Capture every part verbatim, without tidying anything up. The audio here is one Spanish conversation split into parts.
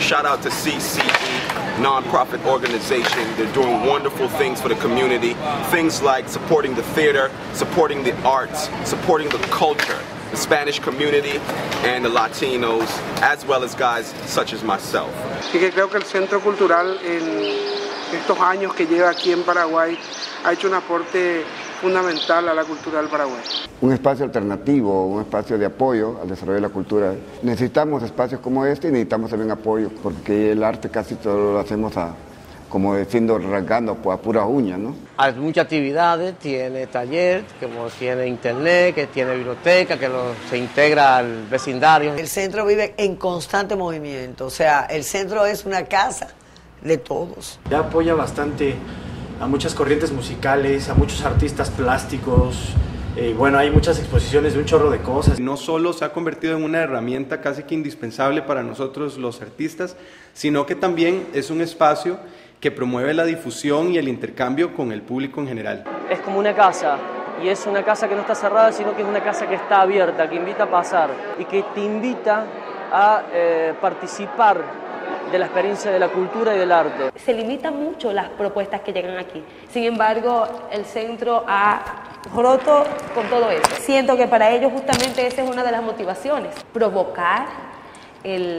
shout out to C C E, non-profit organization. They're doing wonderful things for the community. Things like supporting the theater, supporting the arts, supporting the culture, the Spanish community and the Latinos, as well as guys such as myself. Y que creo que el Centro Cultural en estos años que lleva aquí en Paraguay ha hecho un aporte fundamental a la cultura del Paraguay. Un espacio alternativo, un espacio de apoyo al desarrollo de la cultura. Necesitamos espacios como este y necesitamos también apoyo, porque el arte casi todo lo hacemos a, como diciendo, rasgando a pura uña, ¿no? Hay muchas actividades, tiene taller, como tiene internet, que tiene biblioteca, que lo, se integra al vecindario. El centro vive en constante movimiento, o sea, el centro es una casa de todos. Ya apoya bastante a muchas corrientes musicales, a muchos artistas plásticos. Y bueno, hay muchas exposiciones de un chorro de cosas. No solo se ha convertido en una herramienta casi que indispensable para nosotros los artistas, sino que también es un espacio que promueve la difusión y el intercambio con el público en general. Es como una casa, y es una casa que no está cerrada, sino que es una casa que está abierta, que invita a pasar y que te invita a eh, participar de la experiencia de la cultura y del arte. Se limitan mucho las propuestas que llegan aquí. Sin embargo, el centro ha roto con todo eso. Siento que para ellos justamente esa es una de las motivaciones. Provocar, el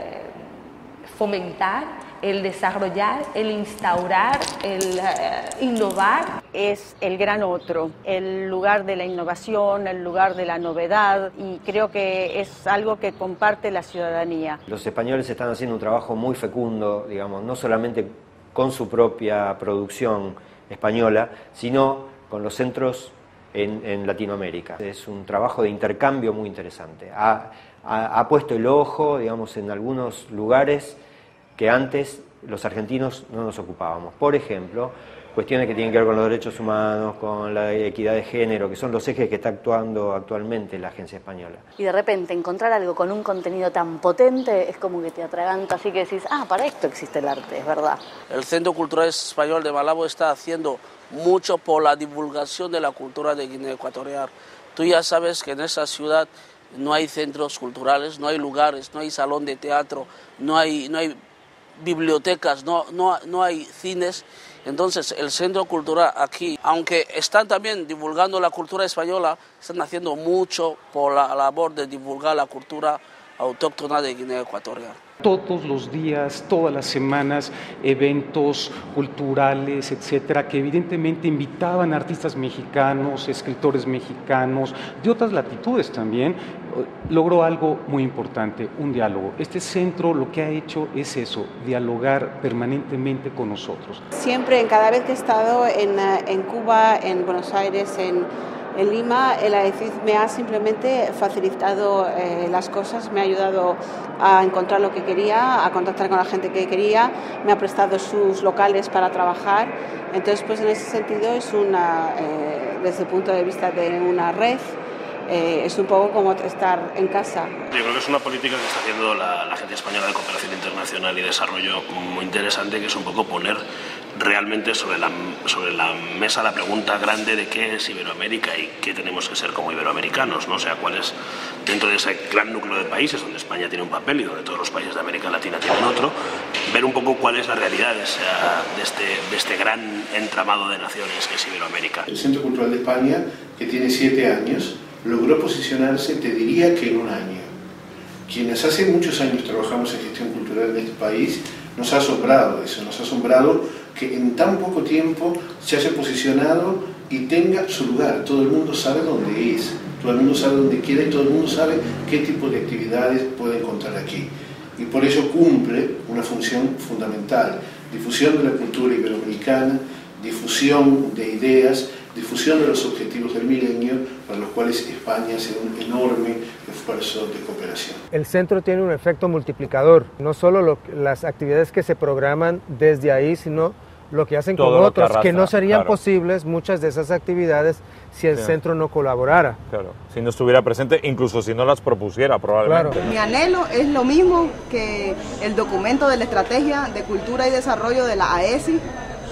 uh, fomentar, el desarrollar, el instaurar, el uh, innovar. Es el gran otro, el lugar de la innovación, el lugar de la novedad, y creo que es algo que comparte la ciudadanía. Los españoles están haciendo un trabajo muy fecundo, digamos, no solamente con su propia producción española, sino con los centros en, en Latinoamérica. Es un trabajo de intercambio muy interesante. Ha, ha, ha puesto el ojo, digamos, en algunos lugares que antes los argentinos no nos ocupábamos. Por ejemplo, cuestiones que tienen que ver con los derechos humanos, con la equidad de género, que son los ejes que está actuando actualmente la agencia española. Y de repente encontrar algo con un contenido tan potente es como que te atraganta, así que decís, ah, para esto existe el arte, es verdad. El Centro Cultural Español de Malabo está haciendo mucho por la divulgación de la cultura de Guinea Ecuatorial. Tú ya sabes que en esa ciudad no hay centros culturales, no hay lugares, no hay salón de teatro, no hay, no hay bibliotecas, no, no, no hay cines. Entonces el Centro Cultural aquí, aunque están también divulgando la cultura española, están haciendo mucho por la labor de divulgar la cultura autóctona de Guinea Ecuatorial. Todos los días, todas las semanas, eventos culturales, etcétera, que evidentemente invitaban a artistas mexicanos, escritores mexicanos, de otras latitudes también, logró algo muy importante, un diálogo. Este centro lo que ha hecho es eso, dialogar permanentemente con nosotros. Siempre, cada vez que he estado en, en Cuba, en Buenos Aires, en En Lima, el A E C I D me ha simplemente facilitado eh, las cosas, me ha ayudado a encontrar lo que quería, a contactar con la gente que quería, me ha prestado sus locales para trabajar. Entonces, pues en ese sentido es una, eh, desde el punto de vista de una red, eh, es un poco como estar en casa. Yo creo que es una política que está haciendo la, la Agencia Española de Cooperación Internacional y Desarrollo muy interesante, que es un poco poner realmente sobre la, sobre la mesa la pregunta grande de qué es Iberoamérica y qué tenemos que ser como iberoamericanos, ¿no? O sea, cuál es, dentro de ese gran núcleo de países donde España tiene un papel y donde todos los países de América Latina tienen otro, ver un poco cuál es la realidad de, esa, de, este, de este gran entramado de naciones que es Iberoamérica. El Centro Cultural de España, que tiene siete años, logró posicionarse, te diría que en un año. Quienes hace muchos años trabajamos en gestión cultural en este país, nos ha asombrado eso, nos ha asombrado que en tan poco tiempo se haya posicionado y tenga su lugar. Todo el mundo sabe dónde es, todo el mundo sabe dónde quiere y todo el mundo sabe qué tipo de actividades puede encontrar aquí. Y por eso cumple una función fundamental: difusión de la cultura iberoamericana, difusión de ideas, difusión de los objetivos del milenio, para los cuales España hace un enorme esfuerzo de cooperación. El centro tiene un efecto multiplicador, no solo lo, las actividades que se programan desde ahí, sino lo que hacen Todo con otros, que, arrastra, que no serían claro. posibles muchas de esas actividades si el sí. centro no colaborara. Claro, si no estuviera presente, incluso si no las propusiera probablemente. Claro. Mi anhelo es lo mismo que el documento de la Estrategia de Cultura y Desarrollo de la A E C I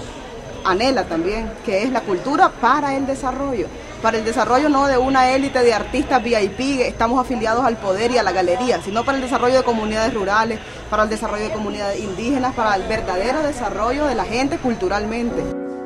anhela también, que es la cultura para el desarrollo. Para el desarrollo no de una élite de artistas V I P que estamos afiliados al poder y a la galería, sino para el desarrollo de comunidades rurales, para el desarrollo de comunidades indígenas, para el verdadero desarrollo de la gente culturalmente.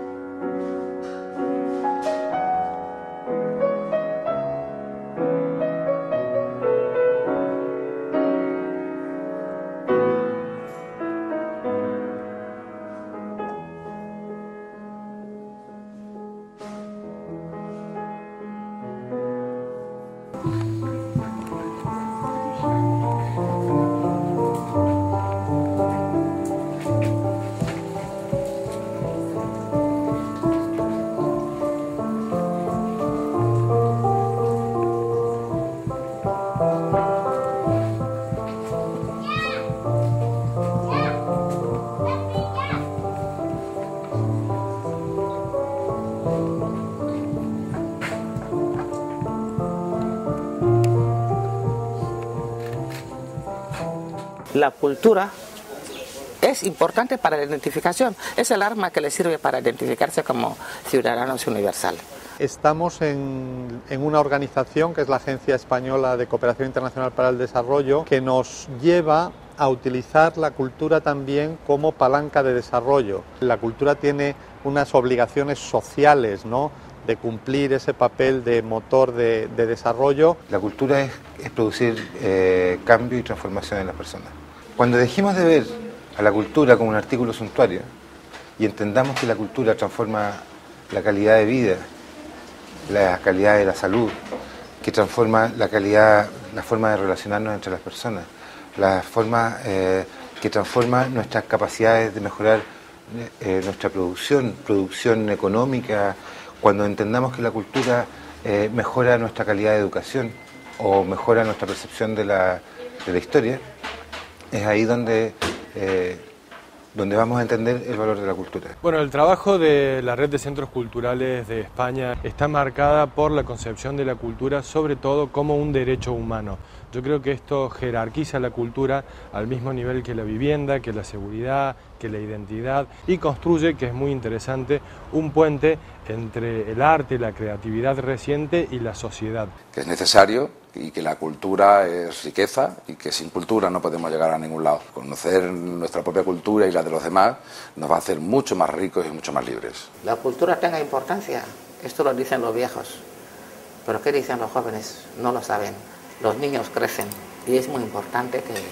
La cultura es importante para la identificación, es el arma que le sirve para identificarse como ciudadanos universales. Estamos en, en una organización que es la Agencia Española de Cooperación Internacional para el Desarrollo, que nos lleva a utilizar la cultura también como palanca de desarrollo. La cultura tiene unas obligaciones sociales, ¿no?, de cumplir ese papel de motor de, de desarrollo. La cultura es, es producir eh, cambio y transformación en las personas. Cuando dejemos de ver a la cultura como un artículo suntuario y entendamos que la cultura transforma la calidad de vida, la calidad de la salud, que transforma la calidad, la forma de relacionarnos entre las personas, la forma eh, que transforma nuestras capacidades de mejorar eh, nuestra producción, producción económica, cuando entendamos que la cultura eh, mejora nuestra calidad de educación o mejora nuestra percepción de la, de la historia, es ahí donde, eh, donde vamos a entender el valor de la cultura. Bueno, el trabajo de la Red de Centros Culturales de España está marcada por la concepción de la cultura, sobre todo como un derecho humano. Yo creo que esto jerarquiza la cultura al mismo nivel que la vivienda, que la seguridad, que la identidad, y construye, que es muy interesante, un puente entre el arte, la creatividad reciente y la sociedad. Que es necesario y que la cultura es riqueza y que sin cultura no podemos llegar a ningún lado. Conocer nuestra propia cultura y la de los demás nos va a hacer mucho más ricos y mucho más libres. La cultura tenga importancia, esto lo dicen los viejos, pero ¿qué dicen los jóvenes? No lo saben. Los niños crecen y es muy importante que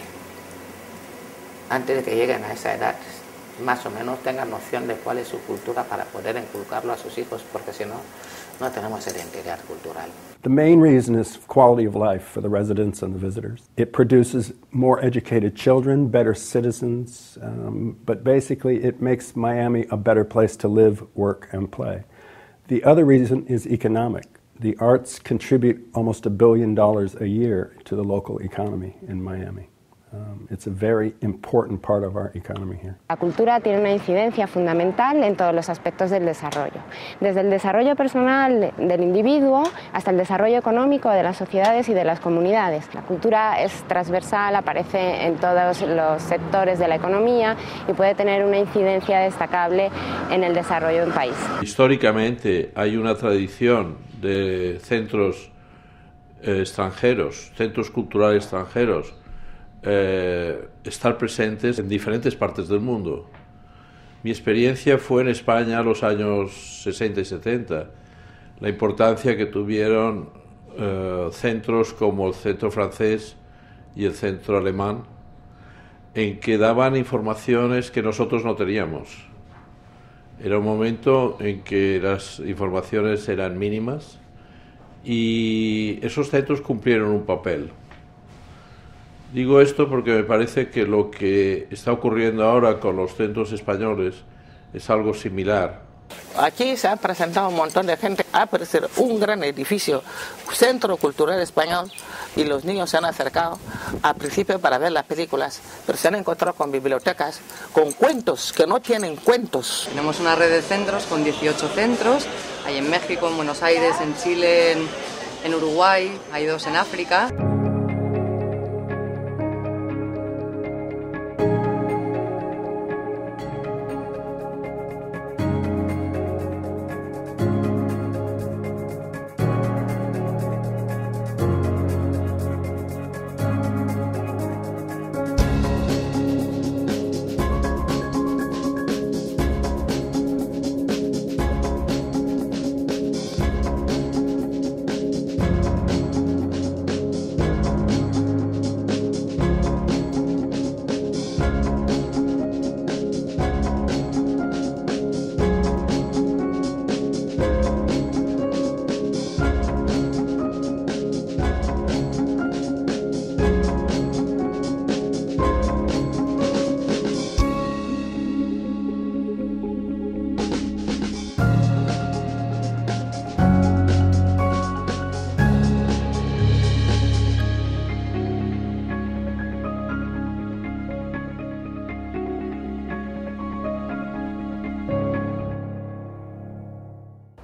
antes de que lleguen a esa edad más o menos tengan noción de cuál es su cultura para poder inculcarlo a sus hijos, porque si no, no tenemos identidad cultural. The main reason is quality of life for the residents and the visitors. It produces more educated children, better citizens, um, but basically it makes Miami a better place to live, work, and play. The other reason is economic. The arts contribute almost a billion dollars a year to the local economy in Miami. Um, it's a very important part of our economy here. La cultura tiene una incidencia fundamental en todos los aspectos del desarrollo, desde el desarrollo personal del individuo hasta el desarrollo económico de las sociedades y de las comunidades. La cultura es transversal, aparece en todos los sectores de la economía y puede tener una incidencia destacable en el desarrollo de un país. Históricamente hay una tradición de centros eh, extranjeros, centros culturales extranjeros, Eh, estar presentes en diferentes partes del mundo. Mi experiencia fue en España en los años sesenta y setenta, la importancia que tuvieron eh, centros como el centro francés y el centro alemán, en que daban informaciones que nosotros no teníamos. Era un momento en que las informaciones eran mínimas y esos centros cumplieron un papel. Digo esto porque me parece que lo que está ocurriendo ahora con los centros españoles es algo similar. Aquí se ha presentado un montón de gente, ha aparecido un gran edificio, Centro Cultural Español, y los niños se han acercado al principio para ver las películas, pero se han encontrado con bibliotecas, con cuentos que no tienen cuentos. Tenemos una red de centros con dieciocho centros, hay en México, en Buenos Aires, en Chile, en, en Uruguay, hay dos en África.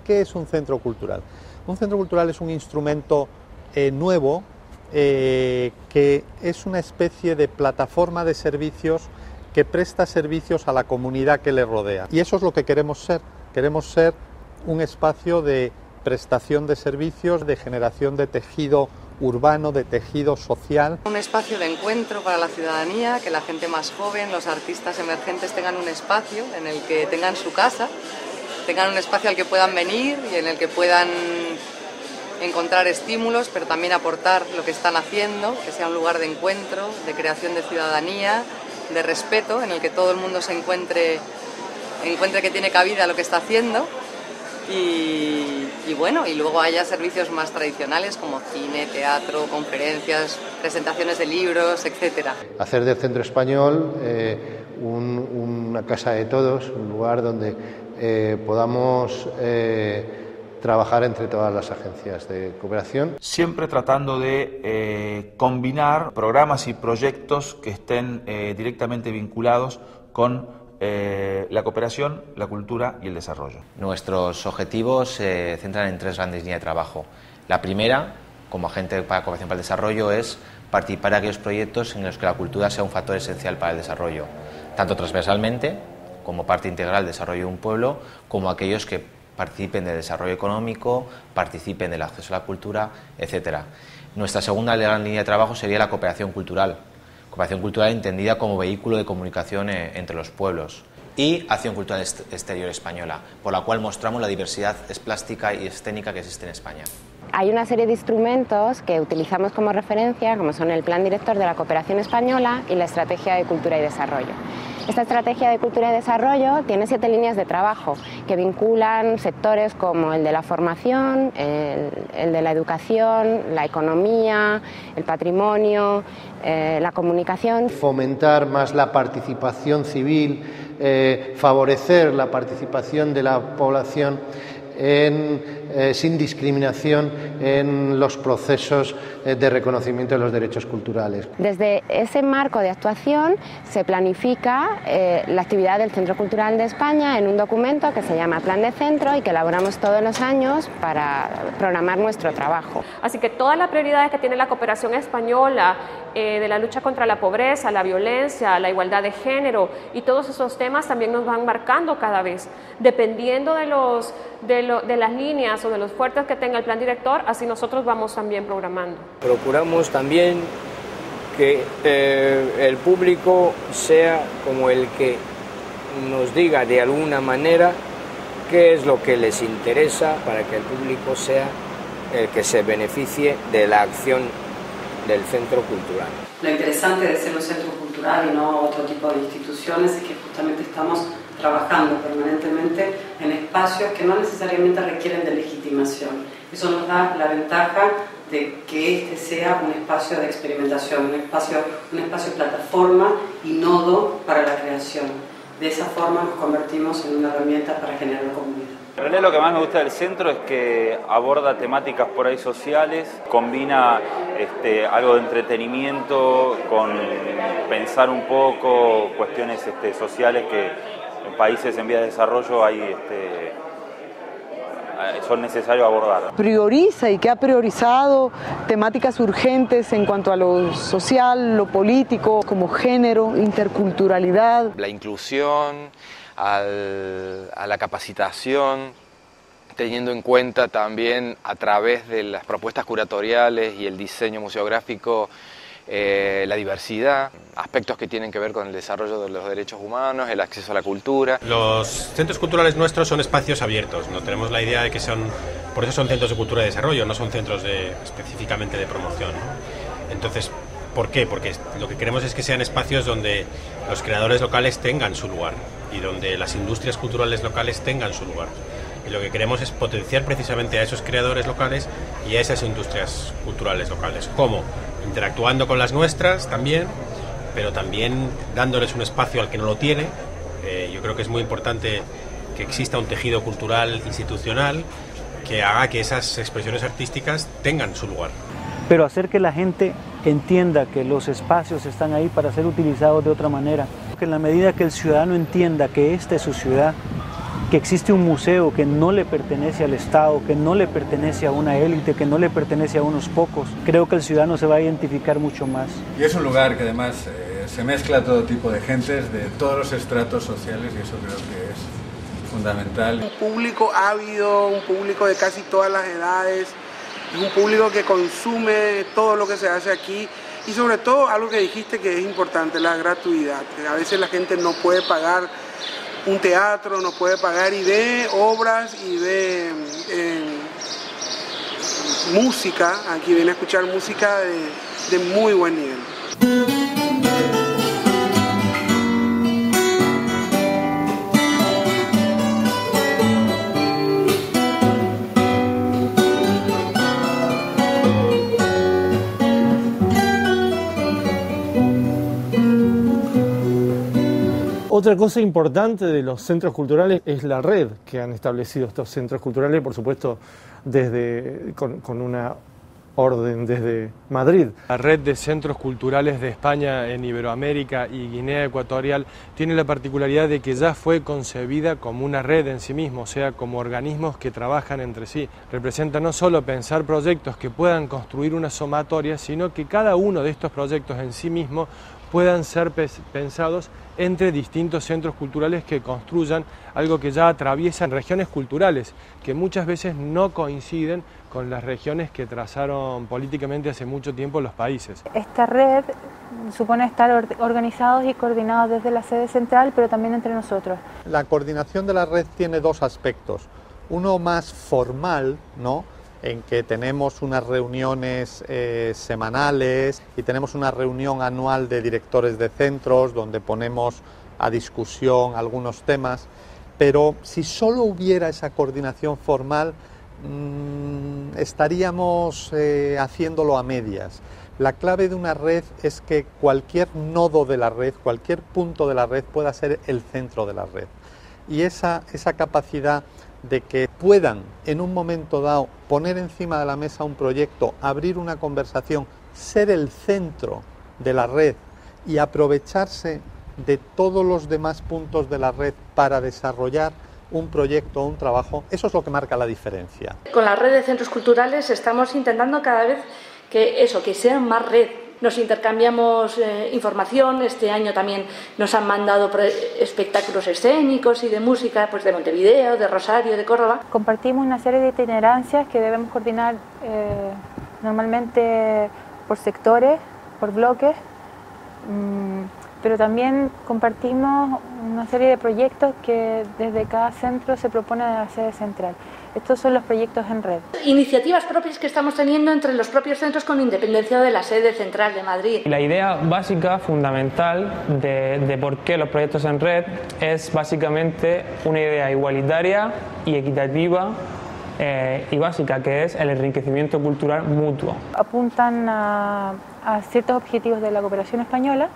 ¿qué es un centro cultural? Un centro cultural es un instrumento eh, nuevo eh, que es una especie de plataforma de servicios que presta servicios a la comunidad que le rodea. Y eso es lo que queremos ser. Queremos ser un espacio de prestación de servicios, de generación de tejido urbano, de tejido social. Un espacio de encuentro para la ciudadanía, que la gente más joven, los artistas emergentes tengan un espacio en el que tengan su casa, tengan un espacio al que puedan venir y en el que puedan encontrar estímulos, pero también aportar lo que están haciendo, que sea un lugar de encuentro, de creación de ciudadanía, de respeto, en el que todo el mundo se encuentre, encuentre que tiene cabida lo que está haciendo. Y, y bueno, y luego haya servicios más tradicionales como cine, teatro, conferencias, presentaciones de libros, etcétera. Hacer del Centro Español eh, un, una casa de todos, un lugar donde eh, podamos eh, trabajar entre todas las agencias de cooperación. Siempre tratando de eh, combinar programas y proyectos que estén eh, directamente vinculados con Eh, la cooperación, la cultura y el desarrollo. Nuestros objetivos se centran en tres grandes líneas de trabajo. La primera, como agente para cooperación para el desarrollo, es participar en aquellos proyectos en los que la cultura sea un factor esencial para el desarrollo, tanto transversalmente, como parte integral del desarrollo de un pueblo, como aquellos que participen del desarrollo económico, participen del acceso a la cultura, etcétera. Nuestra segunda gran línea de trabajo sería la cooperación cultural. Cooperación cultural entendida como vehículo de comunicación eh, entre los pueblos, y acción cultural exterior española, por la cual mostramos la diversidad plástica y escénica que existe en España. Hay una serie de instrumentos que utilizamos como referencia, como son el Plan Director de la Cooperación Española y la Estrategia de Cultura y Desarrollo. Esta Estrategia de Cultura y Desarrollo tiene siete líneas de trabajo que vinculan sectores como el de la formación, el, el de la educación, la economía, el patrimonio, eh, la comunicación. Fomentar más la participación civil, eh, favorecer la participación de la población en, eh, sin discriminación en los procesos eh, de reconocimiento de los derechos culturales. Desde ese marco de actuación se planifica eh, la actividad del Centro Cultural de España en un documento que se llama Plan de Centro y que elaboramos todos los años para programar nuestro trabajo. Así que todas las prioridades que tiene la cooperación española eh, de la lucha contra la pobreza, la violencia, la igualdad de género y todos esos temas también nos van marcando cada vez, dependiendo de los de, lo, de las líneas o de los fuertes que tenga el plan director, así nosotros vamos también programando. Procuramos también que eh, el público sea como el que nos diga de alguna manera qué es lo que les interesa para que el público sea el que se beneficie de la acción del centro cultural. Lo interesante de ser un centro cultural y no otro tipo de instituciones es que justamente estamos trabajando permanentemente en espacios que no necesariamente requieren de legitimación. Eso nos da la ventaja de que este sea un espacio de experimentación, un espacio, un espacio plataforma y nodo para la creación. De esa forma nos convertimos en una herramienta para generar comunidad. En realidad lo que más me gusta del centro es que aborda temáticas por ahí sociales, combina este, algo de entretenimiento con pensar un poco cuestiones este, sociales que en países en vías de desarrollo hay, este, son necesarios abordar. Prioriza y que ha priorizado temáticas urgentes en cuanto a lo social, lo político, como género, interculturalidad. La inclusión, al, a la capacitación, teniendo en cuenta también a través de las propuestas curatoriales y el diseño museográfico eh, la diversidad, aspectos que tienen que ver con el desarrollo de los derechos humanos, el acceso a la cultura. Los centros culturales nuestros son espacios abiertos, no tenemos la idea de que son, por eso son centros de cultura y desarrollo, no son centros de, específicamente de promoción, ¿no? Entonces, ¿por qué? Porque lo que queremos es que sean espacios donde los creadores locales tengan su lugar y donde las industrias culturales locales tengan su lugar. Y lo que queremos es potenciar precisamente a esos creadores locales y a esas industrias culturales locales. ¿Cómo? Interactuando con las nuestras también, pero también dándoles un espacio al que no lo tiene. Eh, yo creo que es muy importante que exista un tejido cultural institucional que haga que esas expresiones artísticas tengan su lugar. Pero hacer que la gente entienda que los espacios están ahí para ser utilizados de otra manera. Que en la medida que el ciudadano entienda que esta es su ciudad, que existe un museo que no le pertenece al Estado, que no le pertenece a una élite, que no le pertenece a unos pocos, creo que el ciudadano se va a identificar mucho más. Y es un lugar que además eh, se mezcla todo tipo de gentes, de todos los estratos sociales, y eso creo que es fundamental. Un público ávido, un público de casi todas las edades, es un público que consume todo lo que se hace aquí y sobre todo algo que dijiste que es importante, la gratuidad. A veces la gente no puede pagar un teatro, no puede pagar y ve obras y ve eh, música, aquí viene a escuchar música de, de muy buen nivel. Otra cosa importante de los centros culturales es la red que han establecido estos centros culturales, por supuesto, desde, con, con una orden desde Madrid. La red de centros culturales de España en Iberoamérica y Guinea Ecuatorial tiene la particularidad de que ya fue concebida como una red en sí mismo, o sea, como organismos que trabajan entre sí. Representa no solo pensar proyectos que puedan construir una sumatoria, sino que cada uno de estos proyectos en sí mismo puedan ser pensados entre distintos centros culturales que construyan algo que ya atraviesan regiones culturales, que muchas veces no coinciden con las regiones que trazaron políticamente hace mucho tiempo los países. Esta red supone estar organizados y coordinados desde la sede central, pero también entre nosotros. La coordinación de la red tiene dos aspectos. Uno más formal, ¿no?, en que tenemos unas reuniones eh, semanales y tenemos una reunión anual de directores de centros donde ponemos a discusión algunos temas, pero si solo hubiera esa coordinación formal mmm, estaríamos eh, haciéndolo a medias. La clave de una red es que cualquier nodo de la red, cualquier punto de la red pueda ser el centro de la red, y esa, esa capacidad de que puedan en un momento dado poner encima de la mesa un proyecto, abrir una conversación, ser el centro de la red y aprovecharse de todos los demás puntos de la red para desarrollar un proyecto o un trabajo, eso es lo que marca la diferencia. Con la red de centros culturales estamos intentando cada vez que eso, que sean más red. Nos intercambiamos eh, información, este año también nos han mandado espectáculos escénicos y de música, pues de Montevideo, de Rosario, de Córdoba. Compartimos una serie de itinerancias que debemos coordinar eh, normalmente por sectores, por bloques, mmm, pero también compartimos una serie de proyectos que desde cada centro se propone a la sede central. Estos son los proyectos en red. Iniciativas propias que estamos teniendo entre los propios centros con independencia de la sede central de Madrid. La idea básica, fundamental de, de por qué los proyectos en red es básicamente una idea igualitaria y equitativa eh, y básica, que es el enriquecimiento cultural mutuo. Apuntan a, a ciertos objetivos de la cooperación española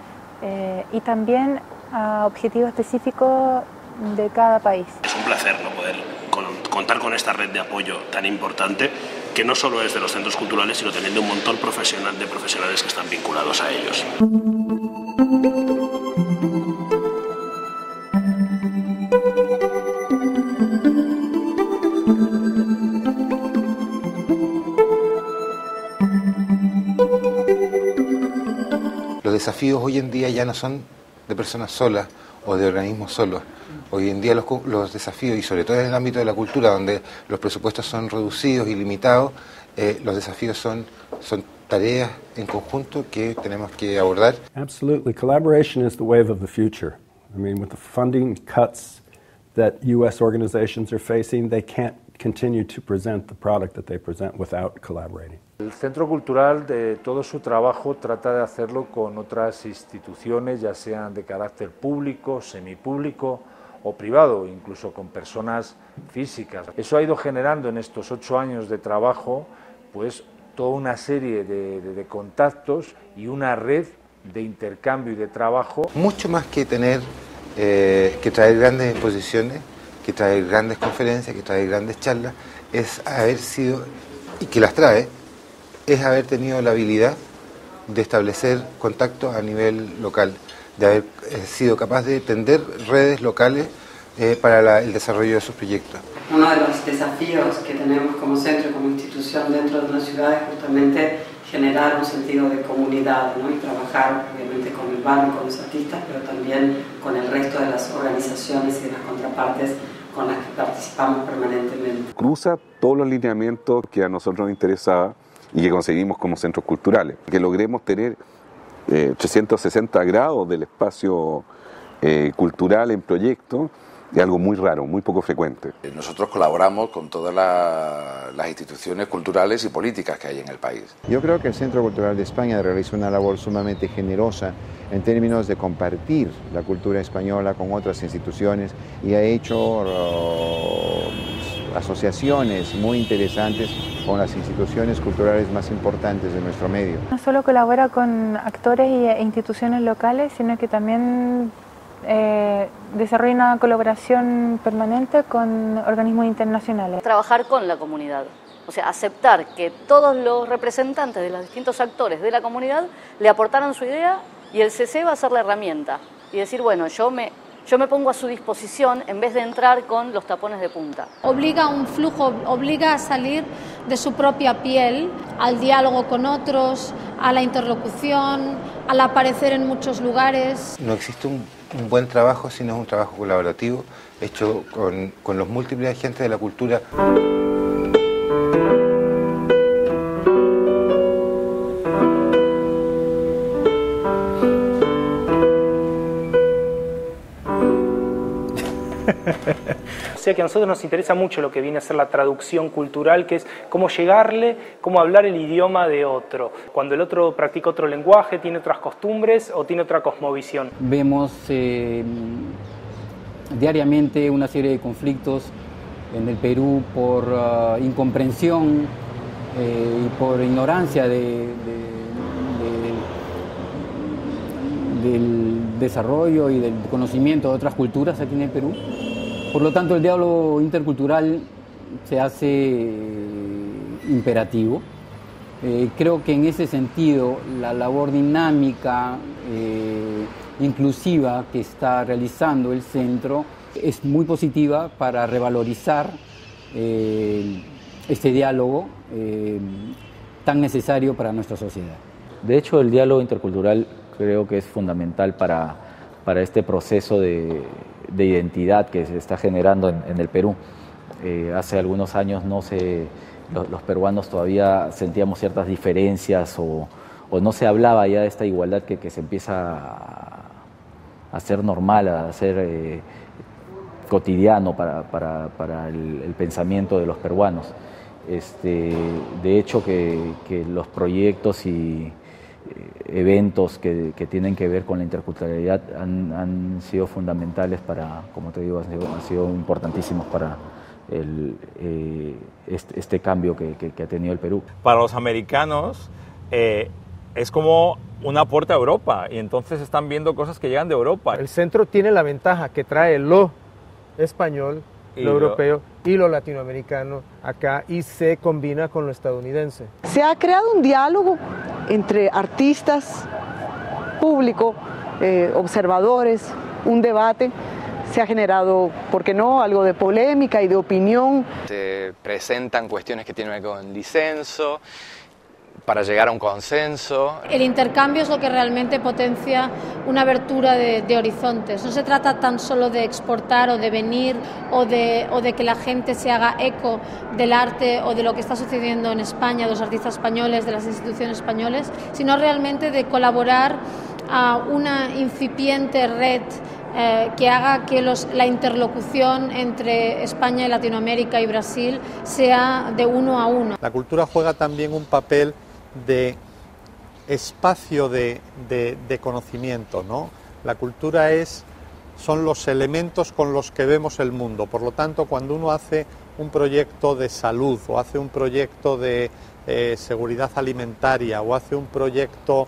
eh, y también a objetivos específicos de cada país. Es un placer no poder con, contar con esta red de apoyo tan importante, que no solo es de los centros culturales, sino también de un montón profesional, de profesionales que están vinculados a ellos. Los desafíos hoy en día ya no son de personas solas o de organismos solos. Hoy en día los, los desafíos, y sobre todo en el ámbito de la cultura, donde los presupuestos son reducidos y limitados, eh, los desafíos son, son tareas en conjunto que tenemos que abordar. Absolutely. Collaboration is the wave of the future. I mean, with the funding cuts that U S organizations are facing, they can't continue to present the product that they present without collaborating. El Centro Cultural, de todo su trabajo, trata de hacerlo con otras instituciones, ya sean de carácter público, semipúblico o privado, incluso con personas físicas. Eso ha ido generando en estos ocho años de trabajo, pues, toda una serie de, de, de contactos y una red de intercambio y de trabajo. Mucho más que tener, eh, que traer grandes exposiciones, que traer grandes conferencias, que traer grandes charlas, es haber sido, y que las trae, es haber tenido la habilidad de establecer contactos a nivel local, de haber eh, sido capaz de tender redes locales eh, para la, el desarrollo de sus proyectos. Uno de los desafíos que tenemos como centro, como institución dentro de una ciudad es justamente generar un sentido de comunidad, ¿no? Y trabajar obviamente con el barrio, con los artistas, pero también con el resto de las organizaciones y de las contrapartes con las que participamos permanentemente. Cruza todos los lineamientos que a nosotros nos interesaba y que conseguimos como centros culturales, que logremos tener eh, trescientos sesenta grados del espacio eh, cultural en proyecto. Es algo muy raro, muy poco frecuente. Nosotros colaboramos con todas la, las instituciones culturales y políticas que hay en el país. Yo creo que el Centro Cultural de España realiza una labor sumamente generosa en términos de compartir la cultura española con otras instituciones y ha hecho uh, asociaciones muy interesantes con las instituciones culturales más importantes de nuestro medio. No solo colabora con actores e instituciones locales, sino que también Eh, desarrolla una colaboración permanente con organismos internacionales. Trabajar con la comunidad, o sea, aceptar que todos los representantes de los distintos actores de la comunidad le aportaran su idea y el C C va a ser la herramienta y decir, bueno, yo me, yo me pongo a su disposición en vez de entrar con los tapones de punta. Obliga a un flujo, obliga a salir de su propia piel, al diálogo con otros, a la interlocución, al aparecer en muchos lugares. No existe un, un buen trabajo si no es un trabajo colaborativo hecho con, con los múltiples agentes de la cultura. O sea que a nosotros nos interesa mucho lo que viene a ser la traducción cultural, que es cómo llegarle, cómo hablar el idioma de otro. Cuando el otro practica otro lenguaje, tiene otras costumbres o tiene otra cosmovisión. Vemos eh, diariamente una serie de conflictos en el Perú por uh, incomprensión eh, y por ignorancia de, de, de, del desarrollo y del conocimiento de otras culturas aquí en el Perú. Por lo tanto, el diálogo intercultural se hace imperativo. Eh, creo que en ese sentido la labor dinámica, eh, inclusiva que está realizando el centro es muy positiva para revalorizar eh, este diálogo eh, tan necesario para nuestra sociedad. De hecho, el diálogo intercultural creo que es fundamental para, para este proceso de de identidad que se está generando en, en el Perú. Eh, hace algunos años no se, los, los peruanos todavía sentíamos ciertas diferencias o, o no se hablaba ya de esta igualdad que, que se empieza a, a ser normal, a ser eh, cotidiano para, para, para el, el pensamiento de los peruanos. Este, de hecho, que, que los proyectos y eventos que, que tienen que ver con la interculturalidad han, han sido fundamentales para, como te digo, han sido, han sido importantísimos para el, eh, este, este cambio que, que, que ha tenido el Perú. Para los americanos eh, es como una puerta a Europa y entonces están viendo cosas que llegan de Europa. El centro tiene la ventaja que trae lo español, y lo lo europeo y lo latinoamericano acá y se combina con lo estadounidense. Se ha creado un diálogo entre artistas, público, eh, observadores, un debate. Se ha generado, ¿por qué no?, algo de polémica y de opinión. Se presentan cuestiones que tienen que ver con el disenso, para llegar a un consenso. El intercambio es lo que realmente potencia una abertura de, de horizontes. No se trata tan solo de exportar o de venir o de, o de que la gente se haga eco del arte o de lo que está sucediendo en España, de los artistas españoles, de las instituciones españolas, sino realmente de colaborar a una incipiente red Eh, que haga que los, la interlocución entre España y Latinoamérica y Brasil sea de uno a uno. La cultura juega también un papel de espacio de, de, de conocimiento, ¿no? La cultura es, son los elementos con los que vemos el mundo, por lo tanto, cuando uno hace un proyecto de salud o hace un proyecto de eh, seguridad alimentaria o hace un proyecto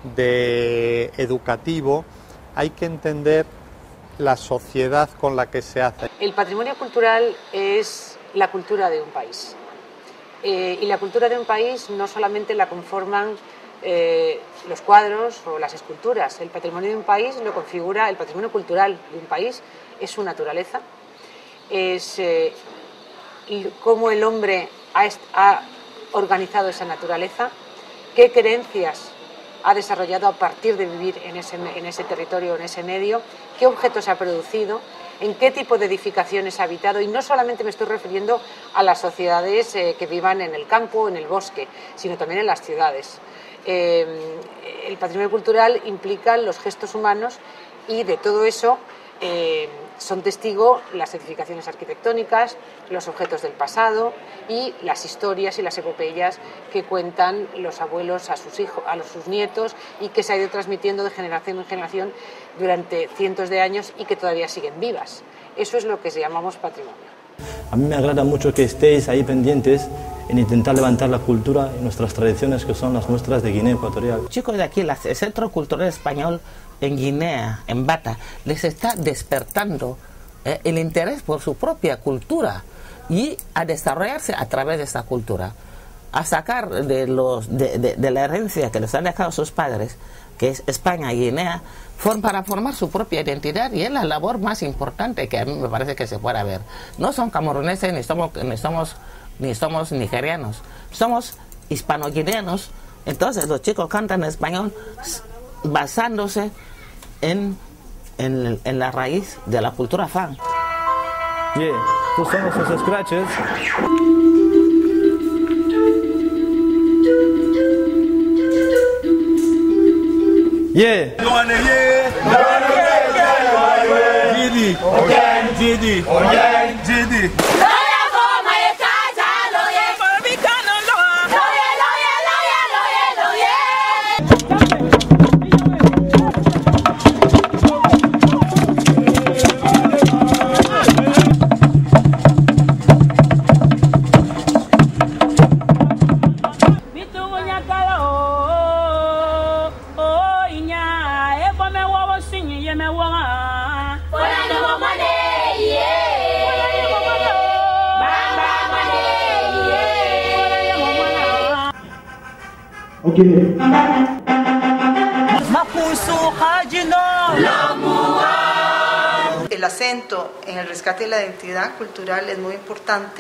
de educativo, hay que entender la sociedad con la que se hace. El patrimonio cultural es la cultura de un país. Eh, y la cultura de un país no solamente la conforman eh, los cuadros o las esculturas. El patrimonio de un país lo configura, el patrimonio cultural de un país es su naturaleza, es eh, cómo el hombre ha, ha organizado esa naturaleza, qué creencias ha desarrollado a partir de vivir en ese, en ese territorio, en ese medio, qué objetos ha producido, en qué tipo de edificaciones ha habitado, y no solamente me estoy refiriendo a las sociedades eh, que vivan en el campo o en el bosque, sino también en las ciudades. Eh, el patrimonio cultural implica los gestos humanos y de todo eso eh, son testigo las edificaciones arquitectónicas, los objetos del pasado y las historias y las epopeyas que cuentan los abuelos a sus hijos, a los, sus nietos, y que se ha ido transmitiendo de generación en generación durante cientos de años y que todavía siguen vivas. Eso es lo que llamamos patrimonio. A mí me agrada mucho que estéis ahí pendientes en intentar levantar la cultura y nuestras tradiciones, que son las nuestras de Guinea Ecuatorial. Chicos de aquí, el Centro Cultural Español en Guinea, en Bata, les está despertando eh, el interés por su propia cultura y a desarrollarse a través de esta cultura, a sacar de, los, de, de, de la herencia que les han dejado sus padres, que es España y Guinea, para formar su propia identidad, y es la labor más importante que a mí me parece que se pueda ver. No son cameruneses ni somos, ni somos, ni somos nigerianos, somos hispano-guineanos. Entonces los chicos cantan en español basándose en, en, en la raíz de la cultura fan. Yeah, estos son nuestros scratches. Yeah. El acento en el rescate de la identidad cultural es muy importante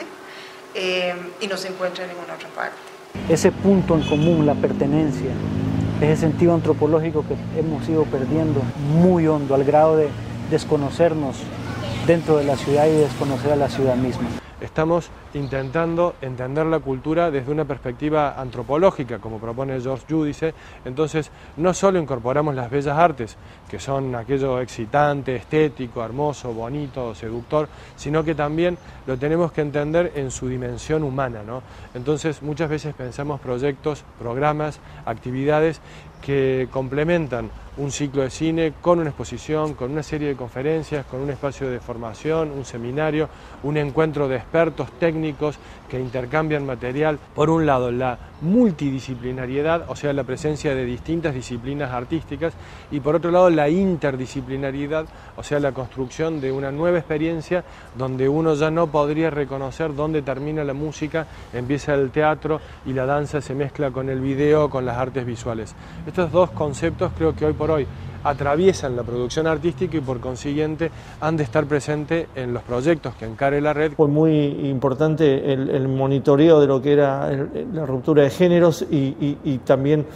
eh, y no se encuentra en ninguna otra parte. Ese punto en común, la pertenencia, ese sentido antropológico que hemos ido perdiendo muy hondo, al grado de desconocernos dentro de la ciudad y desconocer a la ciudad misma. Estamos intentando entender la cultura desde una perspectiva antropológica, como propone Georges Giudice. Entonces, no solo incorporamos las bellas artes, que son aquello excitante, estético, hermoso, bonito, seductor, sino que también lo tenemos que entender en su dimensión humana, ¿no? Entonces, muchas veces pensamos proyectos, programas, actividades que complementan un ciclo de cine con una exposición, con una serie de conferencias, con un espacio de formación, un seminario, un encuentro de expertos técnicos que intercambian material. Por un lado, la multidisciplinariedad, o sea, la presencia de distintas disciplinas artísticas, y por otro lado, la interdisciplinariedad, o sea, la construcción de una nueva experiencia donde uno ya no podría reconocer dónde termina la música, empieza el teatro y la danza se mezcla con el video, con las artes visuales. Estos dos conceptos creo que hoy por hoy atraviesan la producción artística y por consiguiente han de estar presentes en los proyectos que encare la red. Fue muy importante el, el monitoreo de lo que era el, la ruptura de géneros y, y, y también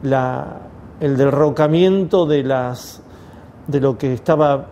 la, el derrocamiento de, las, de lo que estaba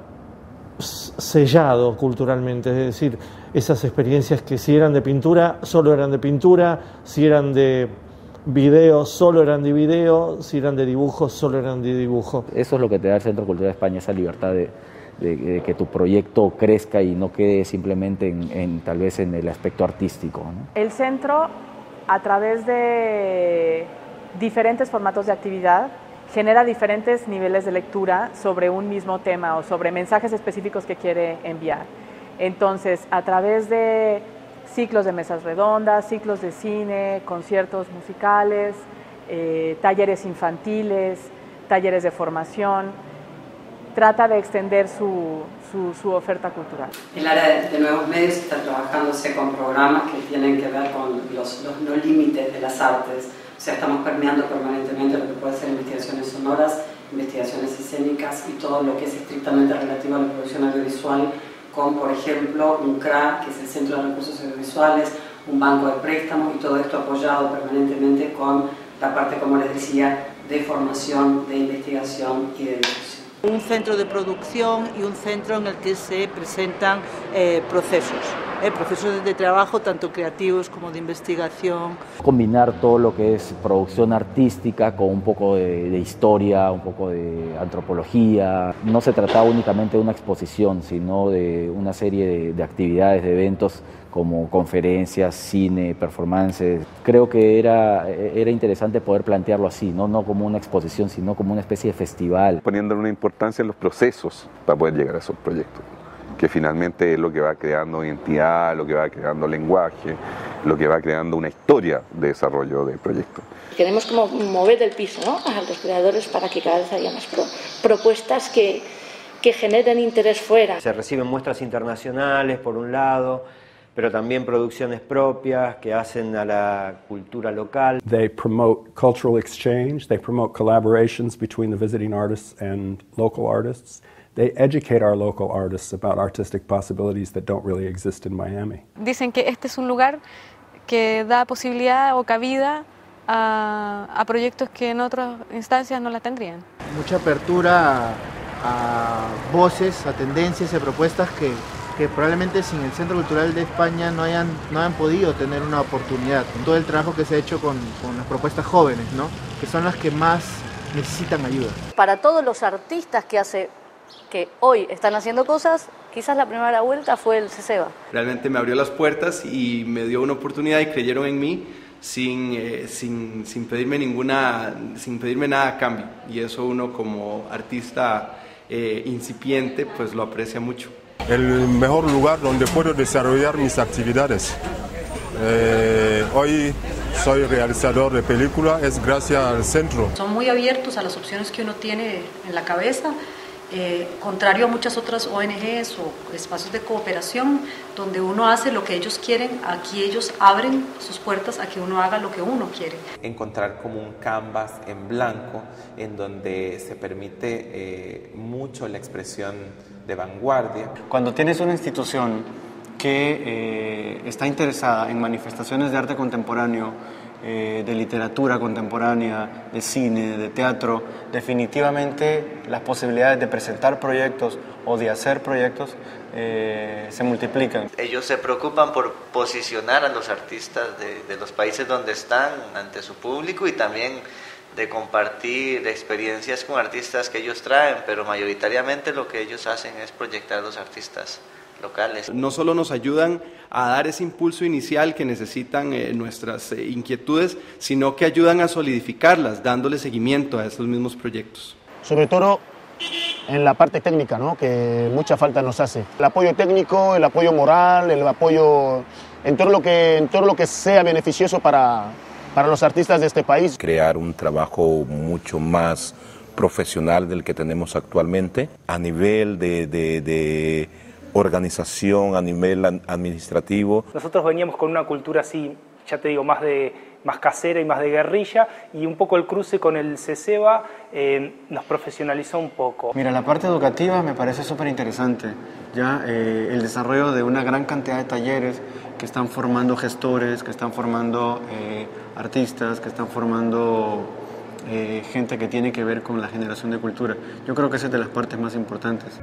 sellado culturalmente, es decir, esas experiencias que si eran de pintura, solo eran de pintura, si eran de video, solo eran de video, si eran de dibujo, solo eran de dibujo. Eso es lo que te da el Centro Cultural de España, esa libertad de, de, de que tu proyecto crezca y no quede simplemente en, en tal vez en el aspecto artístico, ¿no? El centro, a través de diferentes formatos de actividad, genera diferentes niveles de lectura sobre un mismo tema o sobre mensajes específicos que quiere enviar. Entonces, a través de ciclos de mesas redondas, ciclos de cine, conciertos musicales, eh, talleres infantiles, talleres de formación, trata de extender su, su, su oferta cultural. En el área de, de nuevos medios está trabajándose con programas que tienen que ver con los, los no límites de las artes, o sea, estamos permeando permanentemente lo que puede ser investigaciones sonoras, investigaciones escénicas y todo lo que es estrictamente relativo a la producción audiovisual, con, por ejemplo, un C R A, que es el Centro de Recursos Audiovisuales, un banco de préstamos, y todo esto apoyado permanentemente con la parte, como les decía, de formación, de investigación y de difusión. Un centro de producción y un centro en el que se presentan eh, procesos, eh, procesos de trabajo tanto creativos como de investigación. Combinar todo lo que es producción artística con un poco de, de historia, un poco de antropología. No se trataba únicamente de una exposición, sino de una serie de, de actividades, de eventos como conferencias, cine, performances. Creo que era, era interesante poder plantearlo así, ¿no? No como una exposición, sino como una especie de festival. Poniéndole una importancia en los procesos para poder llegar a esos proyectos, que finalmente es lo que va creando identidad, lo que va creando lenguaje, lo que va creando una historia de desarrollo del proyecto. Queremos como mover el piso, ¿no?, a los creadores para que cada vez haya más pro propuestas que, que generen interés fuera. Se reciben muestras internacionales, por un lado, pero también producciones propias que hacen a la cultura local. They promote cultural exchange, they promote collaborations between the visiting artists and local artists. They educate our local artists about artistic possibilities that don't really exist in Miami. Dicen que este es un lugar que da posibilidad o cabida a, a proyectos que en otras instancias no la tendrían. Mucha apertura a, a voces, a tendencias, a propuestas que que probablemente sin el Centro Cultural de España no hayan, no hayan podido tener una oportunidad. Todo el trabajo que se ha hecho con, con las propuestas jóvenes, ¿no?, que son las que más necesitan ayuda. Para todos los artistas que, hace, que hoy están haciendo cosas, quizás la primera vuelta fue el CECEBA. Realmente me abrió las puertas y me dio una oportunidad y creyeron en mí sin, eh, sin, sin, pedirme, ninguna, sin pedirme nada a cambio. Y eso uno como artista eh, incipiente pues lo aprecia mucho. El mejor lugar donde puedo desarrollar mis actividades. Eh, hoy soy realizador de película, es gracias al centro. Son muy abiertos a las opciones que uno tiene en la cabeza, eh, contrario a muchas otras O N Ges o espacios de cooperación, donde uno hace lo que ellos quieren. Aquí ellos abren sus puertas a que uno haga lo que uno quiere. Encontrar como un canvas en blanco en donde se permite eh, mucho la expresión de vanguardia. Cuando tienes una institución que eh, está interesada en manifestaciones de arte contemporáneo, eh, de literatura contemporánea, de cine, de teatro, definitivamente las posibilidades de presentar proyectos o de hacer proyectos eh, se multiplican. Ellos se preocupan por posicionar a los artistas de, de los países donde están ante su público y también de compartir experiencias con artistas que ellos traen, pero mayoritariamente lo que ellos hacen es proyectar a los artistas locales. No solo nos ayudan a dar ese impulso inicial que necesitan eh, nuestras eh, inquietudes, sino que ayudan a solidificarlas, dándole seguimiento a estos mismos proyectos. Sobre todo en la parte técnica, ¿no?, que mucha falta nos hace. El apoyo técnico, el apoyo moral, el apoyo en todo lo que, en todo lo que sea beneficioso para para los artistas de este país. Crear un trabajo mucho más profesional del que tenemos actualmente, a nivel de, de, de organización, a nivel administrativo. Nosotros veníamos con una cultura así, ya te digo, más de más casera y más de guerrilla, y un poco el cruce con el CECEBA eh, nos profesionalizó un poco. Mira, la parte educativa me parece súper interesante, ya eh, el desarrollo de una gran cantidad de talleres que están formando gestores, que están formando eh, artistas, que están formando eh, gente que tiene que ver con la generación de cultura. Yo creo que esa es de las partes más importantes.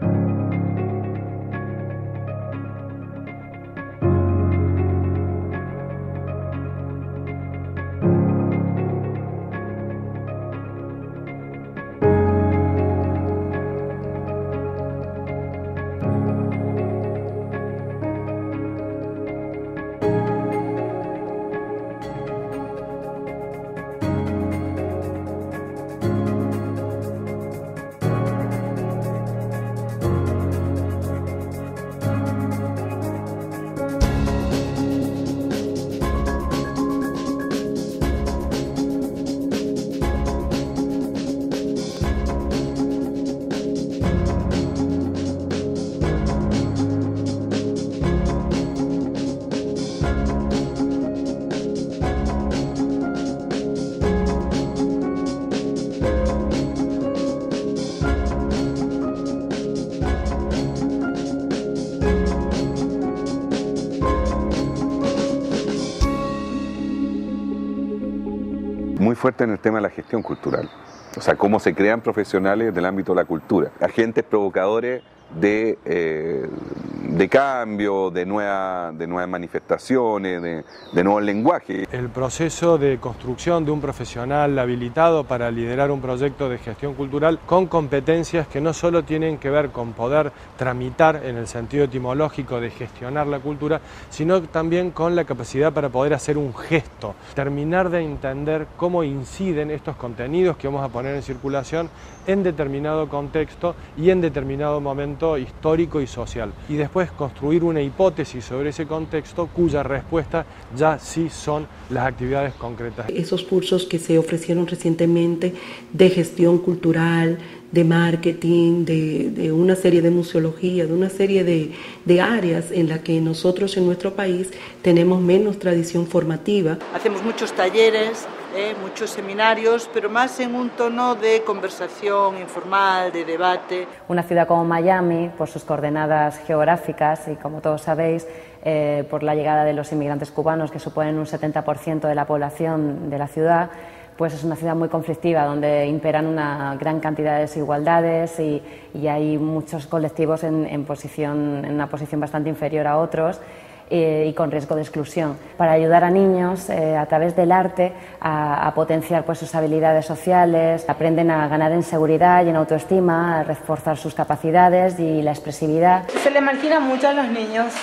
fuerte en el tema de la gestión cultural. O sea, cómo se crean profesionales del ámbito de la cultura, agentes provocadores de, eh, de cambio, de, nueva, de nuevas manifestaciones, de, de nuevos lenguajes. El proceso de construcción de un profesional habilitado para liderar un proyecto de gestión cultural con competencias que no solo tienen que ver con poder tramitar en el sentido etimológico de gestionar la cultura, sino también con la capacidad para poder hacer un gesto, terminar de entender cómo inciden estos contenidos que vamos a poner en circulación en determinado contexto y en determinado momento histórico y social, y después construir una hipótesis sobre ese contexto cuya respuesta ya sí son las actividades concretas. Esos cursos que se ofrecieron recientemente de gestión cultural, de marketing, de, de una serie de museología, de una serie de, de áreas en las que nosotros en nuestro país tenemos menos tradición formativa. Hacemos muchos talleres, eh, muchos seminarios, pero más en un tono de conversación informal, de debate. Una ciudad como Miami, por sus coordenadas geográficas y como todos sabéis, eh, por la llegada de los inmigrantes cubanos que suponen un setenta por ciento de la población de la ciudad, pues es una ciudad muy conflictiva donde imperan una gran cantidad de desigualdades y, y hay muchos colectivos en, en, posición, en una posición bastante inferior a otros eh, y con riesgo de exclusión. Para ayudar a niños eh, a través del arte a, a potenciar pues, sus habilidades sociales, aprenden a ganar en seguridad y en autoestima, a reforzar sus capacidades y la expresividad. Se le margina mucho a los niños.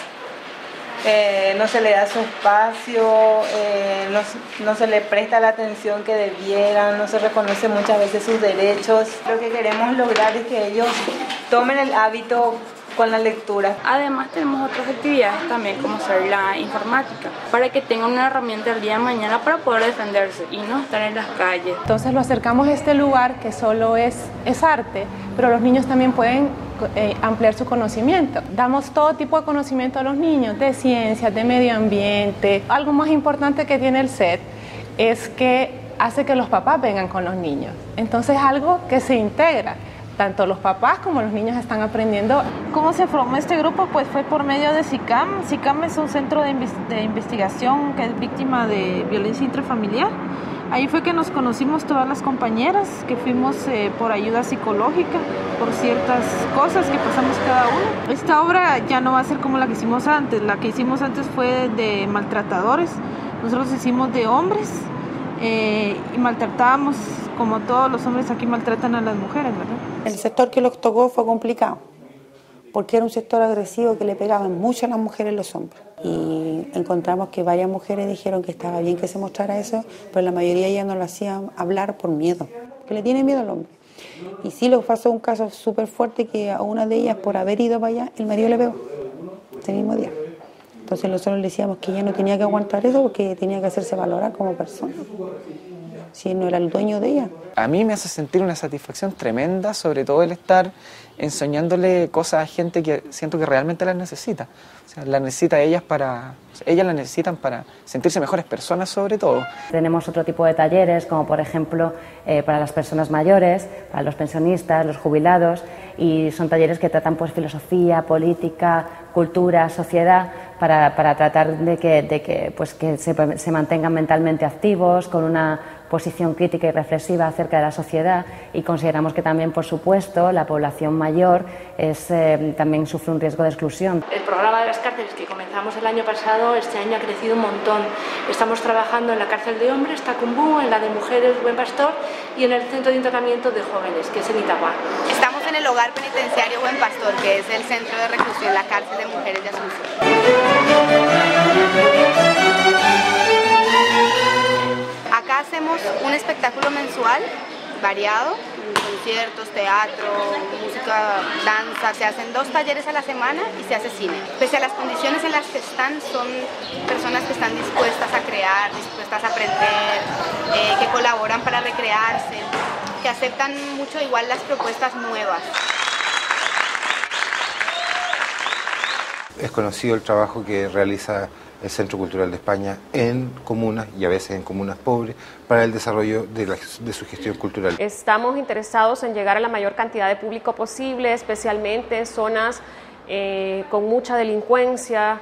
Eh, no se le da su espacio, eh, no, no se le presta la atención que debieran, no se reconoce muchas veces sus derechos. Lo que queremos lograr es que ellos tomen el hábito con la lectura. Además tenemos otras actividades también como ser la informática, para que tengan una herramienta el día de mañana para poder defenderse y no estar en las calles. Entonces lo acercamos a este lugar que solo es, es arte, pero los niños también pueden eh, ampliar su conocimiento. Damos todo tipo de conocimiento a los niños, de ciencias, de medio ambiente. Algo más importante que tiene el S E T es que hace que los papás vengan con los niños. Entonces es algo que se integra. Tanto los papás como los niños están aprendiendo. ¿Cómo se formó este grupo? Pues fue por medio de SICAM. SICAM es un centro de, de investigación que es víctima de violencia intrafamiliar. Ahí fue que nos conocimos todas las compañeras, que fuimos eh, por ayuda psicológica, por ciertas cosas que pasamos cada uno. Esta obra ya no va a ser como la que hicimos antes. La que hicimos antes fue de maltratadores. Nosotros hicimos de hombres. Eh, y maltratábamos como todos los hombres aquí maltratan a las mujeres, ¿verdad? El sector que los tocó fue complicado, porque era un sector agresivo que le pegaban mucho a las mujeres y los hombres. Y encontramos que varias mujeres dijeron que estaba bien que se mostrara eso, pero la mayoría ya no lo hacían hablar por miedo, que le tienen miedo al hombre. Y sí, lo pasó un caso súper fuerte que a una de ellas, por haber ido para allá, el marido le pegó ese mismo día. Entonces nosotros le decíamos que ella no tenía que aguantar eso porque tenía que hacerse valorar como persona, si él no era el dueño de ella. A mí me hace sentir una satisfacción tremenda, sobre todo el estar enseñándole cosas a gente que siento que realmente las necesita. O sea, las necesita ellas para, ellas las necesitan para sentirse mejores personas sobre todo. Tenemos otro tipo de talleres, como por ejemplo eh, para las personas mayores, para los pensionistas, los jubilados, y son talleres que tratan pues filosofía, política, cultura, sociedad, para, para tratar de que, de que, pues, que se, se mantengan mentalmente activos, con una posición crítica y reflexiva acerca de la sociedad, y consideramos que también, por supuesto, la población mayor es, eh, también sufre un riesgo de exclusión. El programa de las cárceles que comenzamos el año pasado, este año ha crecido un montón. Estamos trabajando en la cárcel de hombres, Tacumbú, en la de mujeres, Buen Pastor, y en el centro de internamiento de jóvenes, que es en Itagua. Estamos en el hogar penitenciario Buen Pastor, que es el centro de reclusión, la cárcel de mujeres de Asunción. Acá hacemos un espectáculo mensual, variado, conciertos, teatro, música, danza. Se hacen dos talleres a la semana y se hace cine. Pese a las condiciones en las que están, son personas que están dispuestas a crear, dispuestas a aprender, eh, que colaboran para recrearse, que aceptan mucho igual las propuestas nuevas. Es conocido el trabajo que realiza el Centro Cultural de España en comunas y a veces en comunas pobres para el desarrollo de, la, de su gestión cultural. Estamos interesados en llegar a la mayor cantidad de público posible, especialmente zonas eh, con mucha delincuencia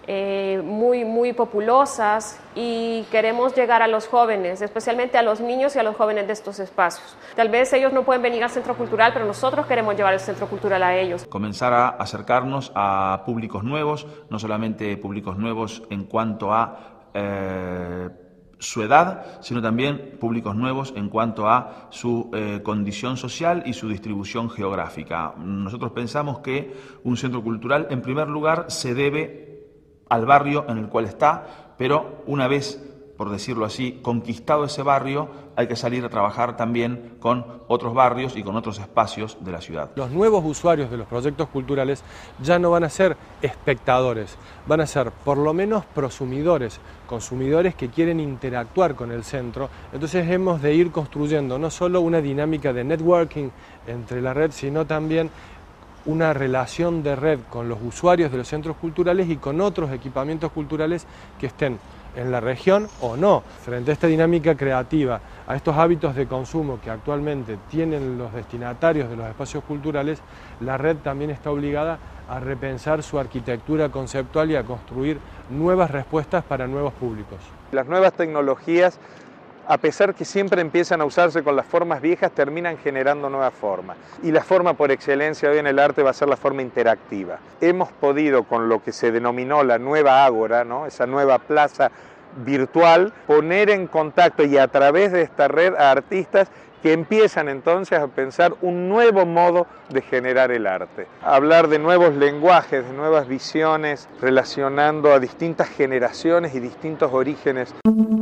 eh, muy, muy populosas, y queremos llegar a los jóvenes, especialmente a los niños y a los jóvenes de estos espacios. Tal vez ellos no pueden venir al Centro Cultural, pero nosotros queremos llevar el Centro Cultural a ellos. Comenzar a acercarnos a públicos nuevos, no solamente públicos nuevos en cuanto a eh, su edad, sino también públicos nuevos en cuanto a su eh, condición social y su distribución geográfica. Nosotros pensamos que un centro cultural, en primer lugar, se debe al barrio en el cual está, pero una vez, por decirlo así, conquistado ese barrio, hay que salir a trabajar también con otros barrios y con otros espacios de la ciudad. Los nuevos usuarios de los proyectos culturales ya no van a ser espectadores, van a ser por lo menos prosumidores, consumidores que quieren interactuar con el centro. Entonces hemos de ir construyendo no solo una dinámica de networking entre la red, sino también una relación de red con los usuarios de los centros culturales y con otros equipamientos culturales que estén en la región o no. Frente a esta dinámica creativa, a estos hábitos de consumo que actualmente tienen los destinatarios de los espacios culturales, la red también está obligada a repensar su arquitectura conceptual y a construir nuevas respuestas para nuevos públicos. Las nuevas tecnologías, a pesar que siempre empiezan a usarse con las formas viejas, terminan generando nuevas formas. Y la forma por excelencia hoy en el arte va a ser la forma interactiva. Hemos podido, con lo que se denominó la nueva ágora, ¿no?, esa nueva plaza virtual, poner en contacto y a través de esta red a artistas que empiezan entonces a pensar un nuevo modo de generar el arte. Hablar de nuevos lenguajes, de nuevas visiones, relacionando a distintas generaciones y distintos orígenes.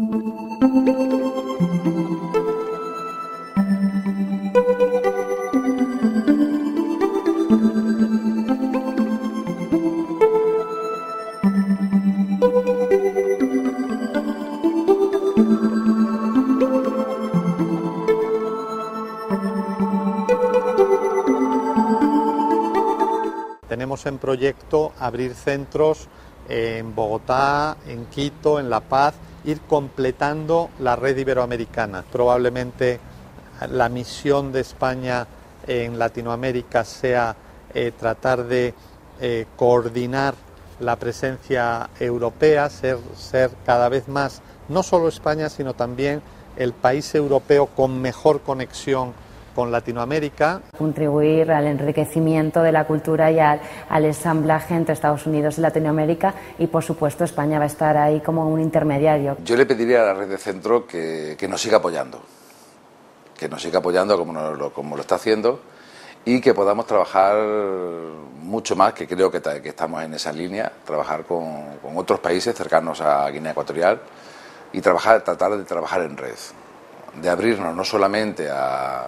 Tenemos en proyecto abrir centros en Bogotá, en Quito, en La Paz, ir completando la red iberoamericana. Probablemente la misión de España en Latinoamérica sea eh, tratar de eh, coordinar la presencia europea, ser, ser cada vez más, no solo España, sino también el país europeo con mejor conexión con Latinoamérica. Contribuir al enriquecimiento de la cultura y al, al ensamblaje entre Estados Unidos y Latinoamérica, y por supuesto España va a estar ahí como un intermediario. Yo le pediría a la red de centro que, que nos siga apoyando, que nos siga apoyando como, nos, como lo está haciendo, y que podamos trabajar mucho más, que creo que, que estamos en esa línea, trabajar con, con otros países cercanos a Guinea Ecuatorial y trabajar, tratar de trabajar en red, de abrirnos no solamente a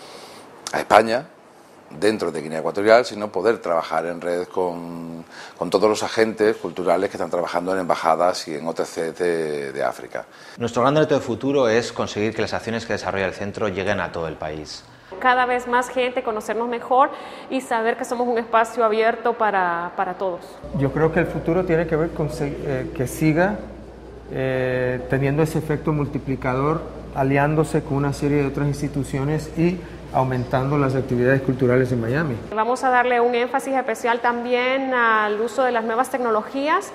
a España, dentro de Guinea Ecuatorial, sino poder trabajar en red con, con todos los agentes culturales que están trabajando en embajadas y en otras sedes de, de África. Nuestro gran reto de futuro es conseguir que las acciones que desarrolla el centro lleguen a todo el país. Cada vez más gente, conocernos mejor y saber que somos un espacio abierto para, para todos. Yo creo que el futuro tiene que ver con eh, que siga eh, teniendo ese efecto multiplicador, aliándose con una serie de otras instituciones y aumentando las actividades culturales en Miami. Vamos a darle un énfasis especial también al uso de las nuevas tecnologías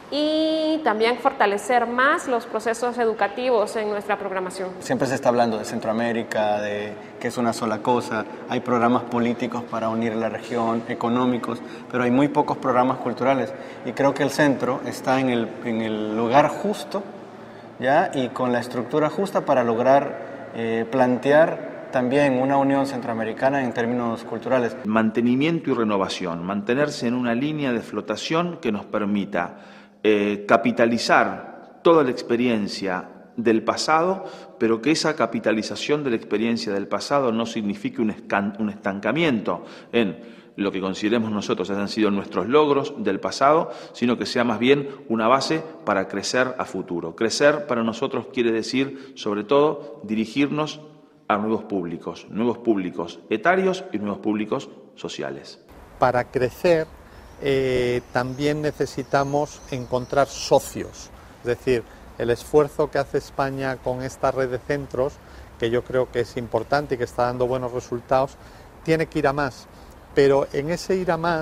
y también fortalecer más los procesos educativos en nuestra programación. Siempre se está hablando de Centroamérica, de que es una sola cosa, hay programas políticos para unir la región, económicos, pero hay muy pocos programas culturales, y creo que el centro está en el, en el lugar justo, ¿ya?, y con la estructura justa para lograr eh, plantear también una unión centroamericana en términos culturales. Mantenimiento y renovación, mantenerse en una línea de flotación que nos permita eh, capitalizar toda la experiencia del pasado, pero que esa capitalización de la experiencia del pasado no signifique un, escan- un estancamiento en lo que consideremos nosotros han sido nuestros logros del pasado, sino que sea más bien una base para crecer a futuro. Crecer para nosotros quiere decir, sobre todo, dirigirnos a nuevos públicos, nuevos públicos etarios y nuevos públicos sociales. Para crecer eh, también necesitamos encontrar socios, es decir, el esfuerzo que hace España con esta red de centros, que yo creo que es importante y que está dando buenos resultados, tiene que ir a más, pero en ese ir a más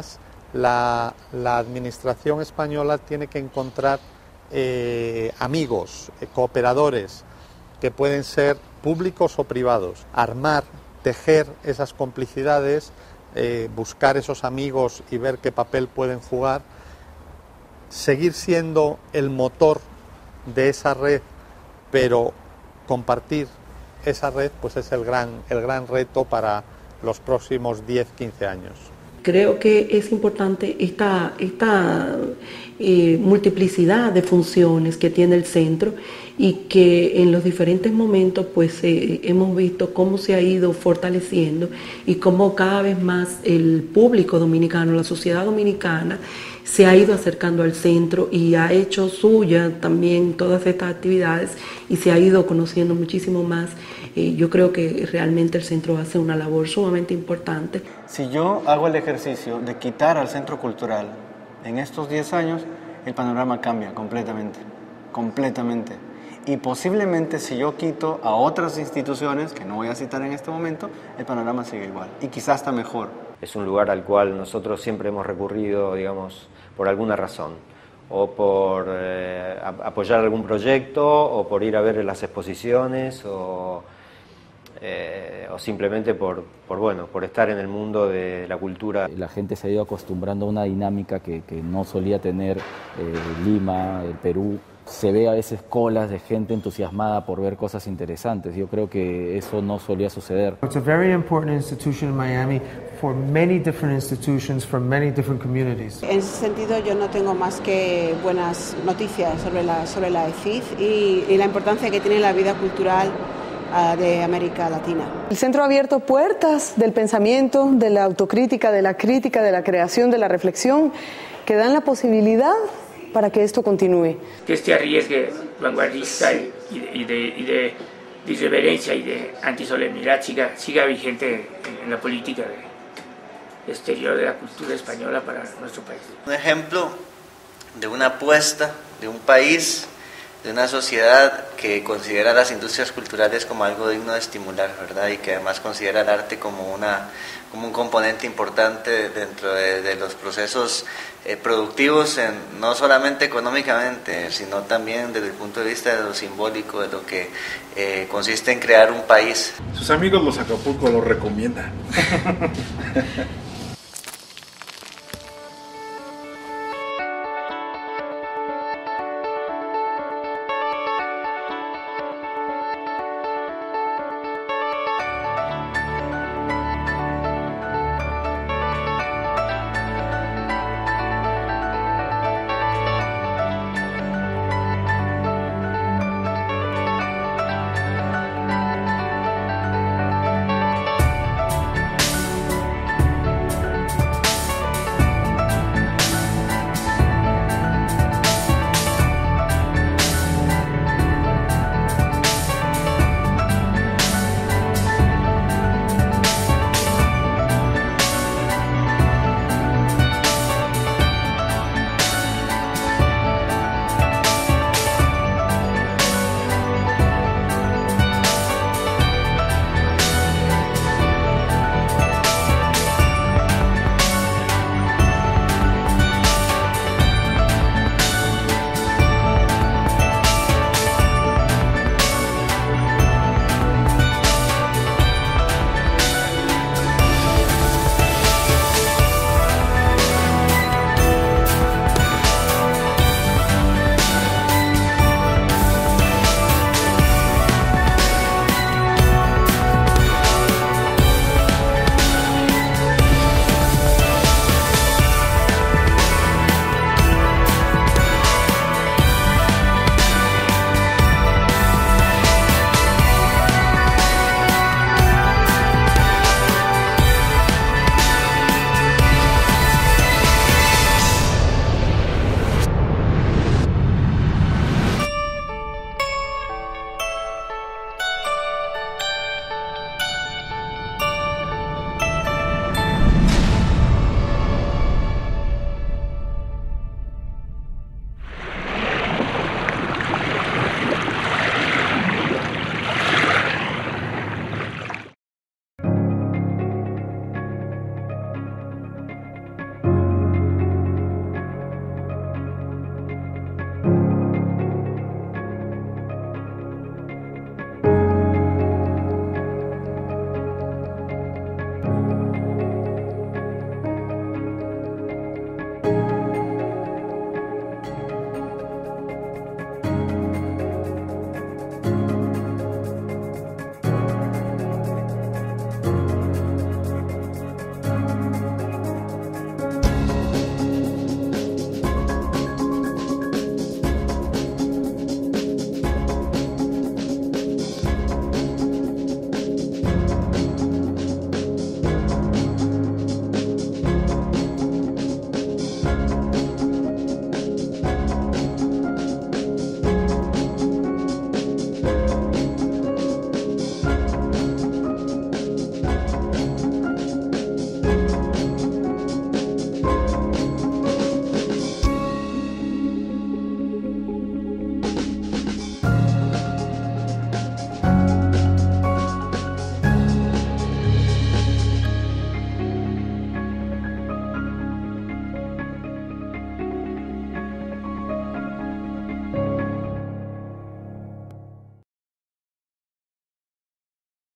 la, la administración española tiene que encontrar eh, amigos, eh, cooperadores, que pueden ser públicos o privados, armar, tejer esas complicidades, eh, buscar esos amigos y ver qué papel pueden jugar, seguir siendo el motor de esa red, pero compartir esa red pues es el gran, el gran reto para los próximos diez a quince años. Creo que es importante esta, esta eh, multiplicidad de funciones que tiene el centro y que en los diferentes momentos pues eh, hemos visto cómo se ha ido fortaleciendo y cómo cada vez más el público dominicano, la sociedad dominicana se ha ido acercando al centro y ha hecho suya también todas estas actividades y se ha ido conociendo muchísimo más. Eh, yo creo que realmente el centro hace una labor sumamente importante. Si yo hago el ejercicio de quitar al centro cultural en estos diez años, el panorama cambia completamente, completamente. Y posiblemente si yo quito a otras instituciones, que no voy a citar en este momento, el panorama sigue igual y quizás hasta mejor. Es un lugar al cual nosotros siempre hemos recurrido, digamos, por alguna razón, o por eh, apoyar algún proyecto, o por ir a ver las exposiciones, o, eh, o simplemente por, por, bueno, por estar en el mundo de la cultura. La gente se ha ido acostumbrando a una dinámica que, que no solía tener eh, Lima, el Perú. Se ve a veces colas de gente entusiasmada por ver cosas interesantes. Yo creo que eso no solía suceder. It's a very important institution in Miami for many different institutions from many different communities. En ese sentido yo no tengo más que buenas noticias sobre la, sobre la E F I F y, y la importancia que tiene la vida cultural uh, de América Latina. El centro ha abierto puertas del pensamiento, de la autocrítica, de la crítica, de la creación, de la reflexión, que dan la posibilidad para que esto continúe. Que este arriesgue vanguardista y, y, de, y, de, y de, de irreverencia y de antisolemnidad siga, siga vigente en, en la política de, exterior de la cultura española para nuestro país. Un ejemplo de una apuesta de un país, de una sociedad que considera las industrias culturales como algo digno de estimular, ¿verdad? Y que además considera el arte como, una, como un componente importante dentro de, de los procesos eh, productivos, en, no solamente económicamente, sino también desde el punto de vista de lo simbólico, de lo que eh, consiste en crear un país. Sus amigos los Acapulco lo recomiendan.